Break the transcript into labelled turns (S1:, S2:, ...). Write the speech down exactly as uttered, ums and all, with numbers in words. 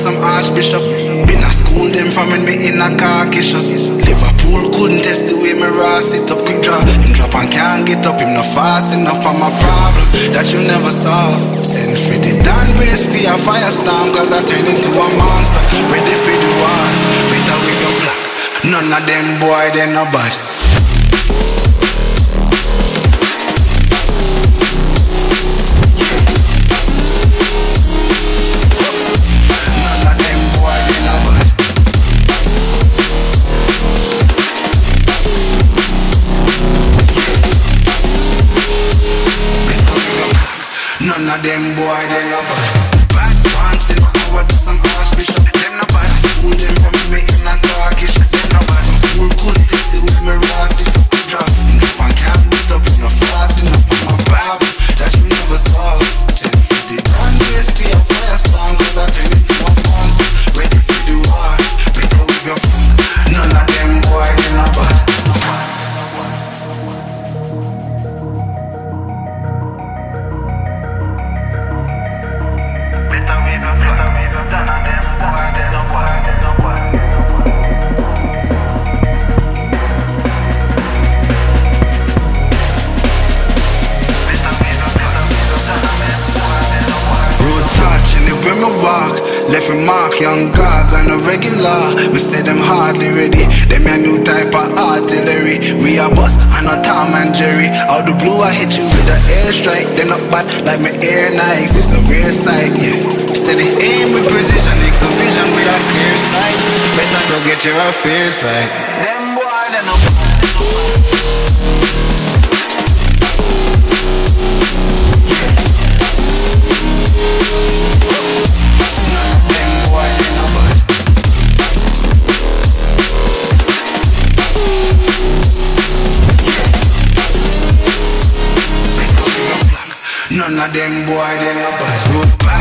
S1: some archbishop. Been a school them from when me in a khaki shot. Liverpool couldn't test the way me raw sit up. Quick draw, him drop and can't get up. Him not fast enough for my problem that you never solve. Send for the Dan brace for a firestorm, cause I turn into a monster. Ready for the war, better with your black. None of them boy, they no bad. None of them boy, they no bad. Bad ones in power to some archbishop. Them no bad. School them from me in a carkish. Them no bad. School couldn't test it with me rassy. Drop in the pan, can't beat up in no fast enough for my Bible that you never saw. Send for the grand race for your firestorm, cause I turn into a monster. Ready for the war, better with your fun. None of them boy, they no bad. Left a mark, young gog on a regular. We say them hardly ready. Them a new type of artillery. We a boss and not Tom and Jerry. Out the blue I hit you with an airstrike. Them not bad like my air Nikes. It's a rare sight, yeah. Steady aim with precision, make the vision with a clear sight. Better go get your affairs right. Them boy, they no bad. None of them boy, they no bad.